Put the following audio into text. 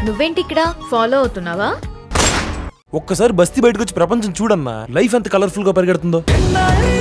నువ్వేంటి ఇక్కడ ఫాలో అవుతున్నావా? ఒక్కసారి బస్తీ బయటకు వచ్చి ప్రపంచం చూడమ్మా, లైఫ్ ఎంత కలర్ఫుల్ గా పరిగెడుతుందో.